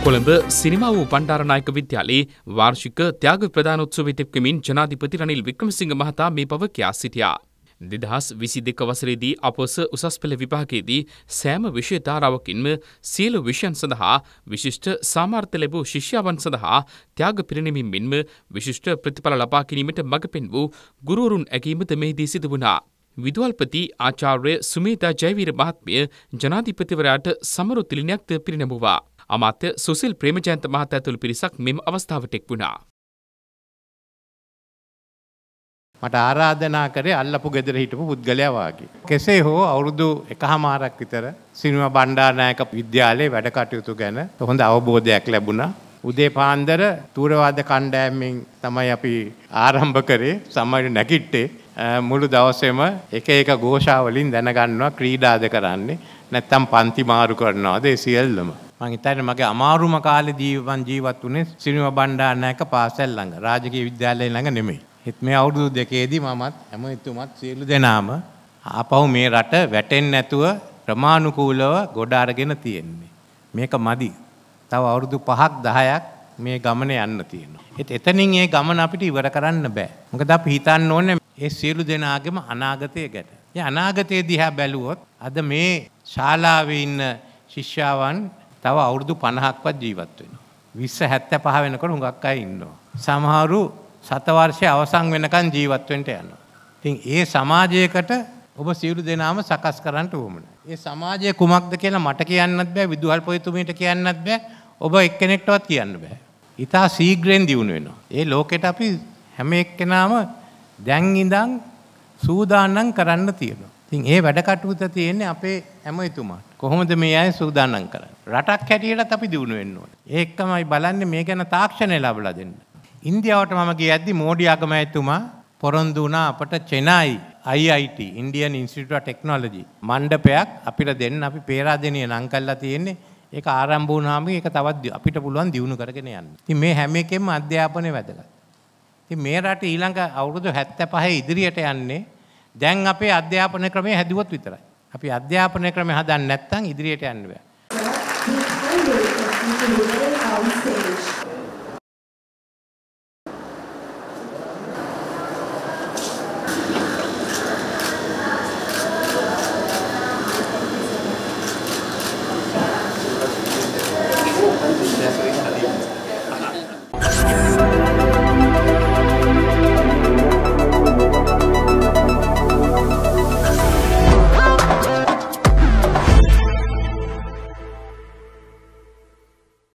කොළඹ සිනමා වූ බණ්ඩාරනායක විද්‍යාලයේ වාර්ෂික ත්‍යාග ප්‍රදානෝත්සවයට එක්වමින් ජනාධිපති රනිල් වික්‍රමසිංහ මහතා මේ බව කියා සිටියා. 2022 වසරේදී අපොස උසස් පෙළ විභාගයේදී සෑම විෂය ධාරාවකින්ම සියලු විෂයන් සඳහා විශිෂ්ට සාමර්ථ්‍ය ලැබූ ශිෂ්‍යයන් සඳහා ත්‍යාග පිරිනැමීම මෙන්ම විශිෂ්ට ප්‍රතිඵල ලබා ගැනීමට මඟ පෙන් වූ ගුරුවරුන් ඇගීමද මෙහිදී සිදු වුණා. විදුහල්පති ආචාර්ය සුමේධා ජයවීර මහත්මිය ජනාධිපතිවරයාට සමරු තිලිනයක්ද පිරිනැමුවා. අමාත්‍ය සුසිල් ප්‍රේමජයන්ත මහතා ඇතුළු පිරිසක් මෙම අවස්ථාවට එක් වුණා. මට ආරාධනා කරේ අල්ලපු ගෙදර හිටපු පුද්ගලයා වාගේ. කෙසේ හෝ අවුරුදු 1කමාරක් විතර සිනමා බණ්ඩාරනායක විද්‍යාලයේ වැඩ කටයුතු ගැන හොඳ අවබෝධයක් ලැබුණා. උදේ පාන්දර තූරවාද කණ්ඩායමෙන් තමයි අපි ආරම්භ කරේ. සමහර නැගිට්ටේ මුළු දවසේම එක එක ഘോഷා වලින් දැනගන්නවා ක්‍රීඩාද කරන්නේ නැත්නම් පන්ති මාරු කරනවාද ඒ සියල්ලම. මම හිතන්නේ මගේ අමාරුම කාලේ ජීවත් වුණේ සිනමා බණ්ඩාරනායක පාසල් ළඟ රාජකීය විද්‍යාලය ළඟ නෙමෙයි. මේ අවුරුදු දෙකේදී මමත් හැමතුමත් සියලු දෙනාම ආපහු මේ රට වැටෙන්නේ නැතුව ප්‍රමාණිකූලව ගොඩ අරගෙන තියෙන්නේ. මේක මදි. තව අවුරුදු 5ක් 10ක් මේ ගමන යන්න තියෙනවා. එතනින් මේ ගමන අපිට ඉවර කරන්න බෑ. මොකද අපි හිතන්න ඕනේ ඒ සියලු දෙනාගේම අනාගතය ගැන. මේ අනාගතය දිහා බැලුවොත් අද මේ ශාලාවේ ඉන්න ශිෂ්‍යාවන් තව අවුරුදු 50ක්වත් ජීවත් වෙනවා. 2075 වෙනකොට හුඟක් අය ඉන්නවා. සමහරු සතවර්ෂය අවසන් වෙනකන් ජීවත් වෙන්න යනවා. ඉතින් ඒ සමාජයකට ඔබ සියලු දෙනාම සකස් කරන්න ඕමනේ. ඒ සමාජය කුමක්ද කියලා මට කියන්නත් බෑ, විදුහල්පතිතුමීට කියන්නත් බෑ, ඔබ එක්කෙනෙක්ටවත් කියන්න බෑ. ඊටා ශීඝ්‍රයෙන් දියුණු වෙනවා. ඒ ලෝකෙට අපි හැම එක්කෙනාම දැන් ඉඳන් සූදානම් කරන්න තියෙනවා. ඉතින් ඒ වැඩ කටයුත්ත තියෙන්නේ අපේ හැමතුමාට. කොහොමද මේ අය සූදානම් කරන්නේ? රටක් හැටියටත් අපි දියුණු වෙන්න ඕනේ. ඒකමයි බලන්නේ මේ ගැන තාක්ෂණය ලැබලා දෙන්න. ඉන්දියාවට මම ගියද්දි මෝඩි අගමැතිතුමා පොරොන්දු වුණා අපට චෙනයි IIT Indian Institute of Technology මණ්ඩපයක් අපිට දෙන්න. අපි පේරාදෙනිය නම් කරලා තියෙන්නේ. ඒක ආරම්භ වුණාම ඒක තවත් අපිට පුළුවන් දියුණු කරගෙන යන්න. ඉතින් මේ හැම එකෙම අධ්‍යාපනය වැදගත්. ඉතින් මේ රට ඊළඟ අවුරුදු 75 ඉදිරියට යන්නේ දැන් අපේ අධ්‍යාපන ක්‍රමය හැදුවොත් විතරයි. අපි අධ්‍යාපන ක්‍රමය හදන්නේ නැත්නම් ඉදිරියට යන්න බෑ.